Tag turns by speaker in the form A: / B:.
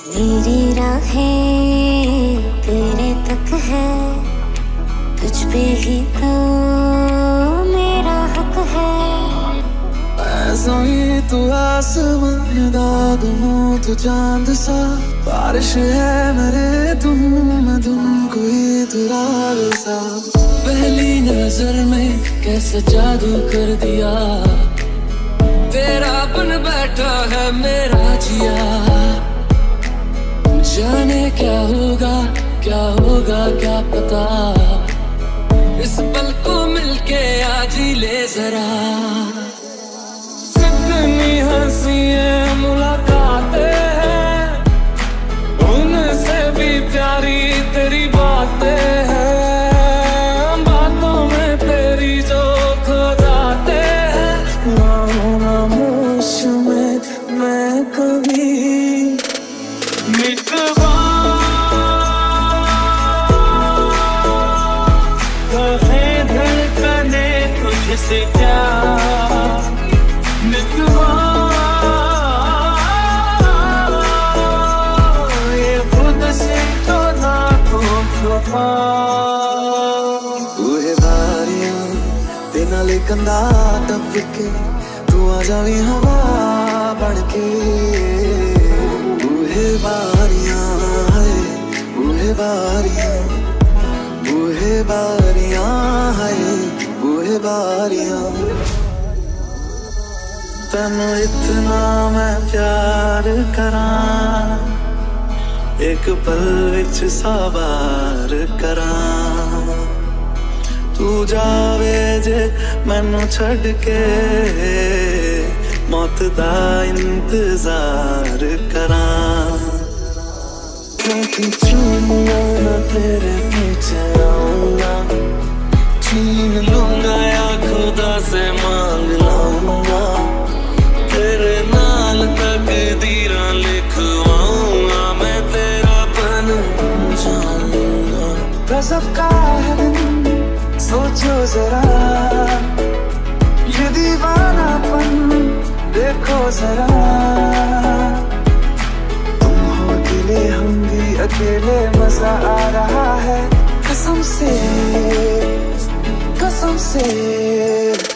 A: मेरी राहें तेरे तक है, तुझ पे ही तो मेरा हक है।
B: ऐसा ही तू आसमान दाग हूँ तू चांद सा, बारिश है मेरे तुम मैं तुम कोई तू राग सा। पहली नजर में कैसा जादू कर दिया, तेरा बन बैठा है मेरा जिया। जाने क्या होगा क्या पता, इस पल को मिलके आज ही ले जरा। कितनी हंसी है मुलाकातें हैं, उनसे भी प्यारी तेरी बातें हैं। बातों में तेरी जो खो जाते हैं, खामोश में मैं कभी मिटवा कहे धड़कने तुझसे क्या मिटवा, ये खुद से तो ना हो खफा। तू है बारियां तेना लेकंदा टपके, तू आ जावी हवा बनके। बारियां है बूहे बारियां, बूहे बारियां है बूहे बारियां। तैनू इतना मैं प्यार करां, एक पल विच साबार करां। तू जावे जे मैनू छड़ के, मौत दा इंतजार करां। क्योंकि चूमना ना तेरे पीछे आऊंगा, छीन लूंगा या खुदा से मांग लाऊंगा। तेरे नाल तकदीरां लिखवाऊंगा, मैं तेरा बन जाऊंगा। गजब का है दिन सोचो जरा, ये दीवानापन देखो जरा। तुम हो अकेले हम भी अकेले, मजा आ रहा है कसम से कसम से।